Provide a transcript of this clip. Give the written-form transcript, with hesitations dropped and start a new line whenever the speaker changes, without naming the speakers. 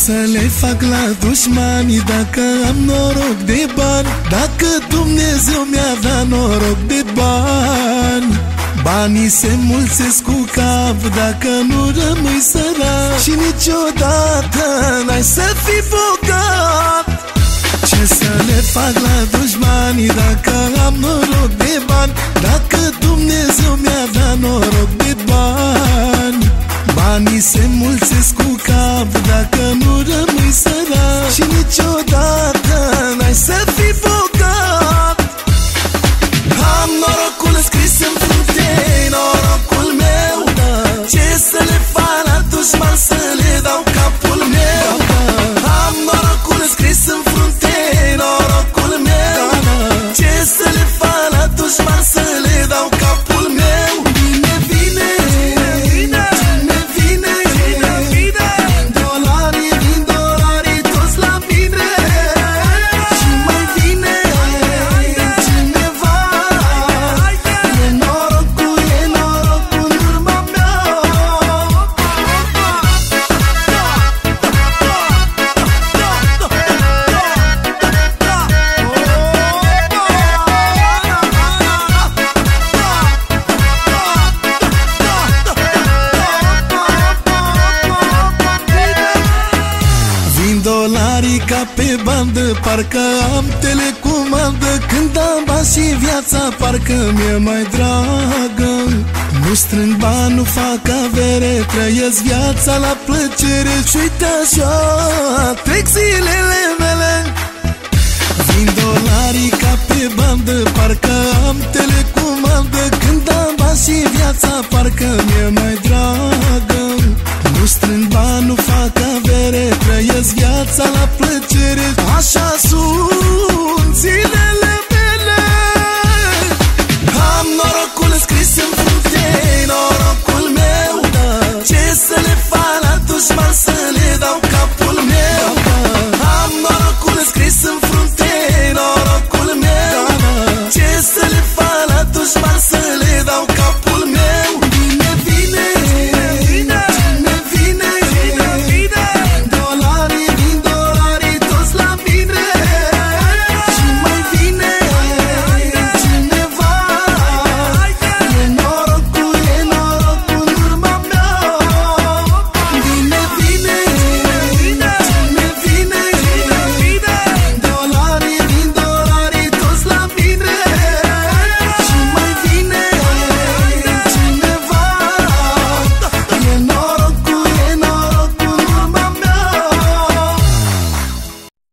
să le fac la dușmanii dacă am noroc de bani? Dacă Dumnezeu mi-avea noroc de bani, banii se mulțesc cu cap dacă nu rămâi sărac și niciodată n-ai să fii bogat. Ce să le fac la dușmanii dacă am noroc de bani? Dacă Dumnezeu mi-avea noroc de bani, banii se mulțesc cu cap dacă nu rămâi sărac și niciodată n-ai să fii bogat. Am norocul scris în frunte, norocul meu. Ce să le fac la dușman, să le dau capul meu? Am norocul scris în frunte, norocul meu. Ce să le fac la dușman, să le dau capul meu? Vine, vine, vine, vine, vine, vine. Vin dolarii toți la mine. Și mai vine cineva. E norocul în urma mea. Vin dolarii ca pe bandă, parcă am telecomandă. Când am bani și viața parcă mi-e mai dragă. Nu strâng bani, nu fac avere, trăiesc viața la plăcere. Și uite așa trec zilele mele. Vin dolarii ca pe bandă, parcă am telecomandă. Când am bani și viața parcă mi-e mai dragă.